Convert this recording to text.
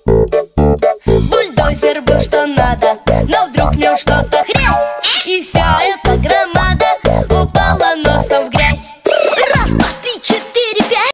Бульдозер был что надо, но вдруг в нем что-то хрясь, и вся эта громада упала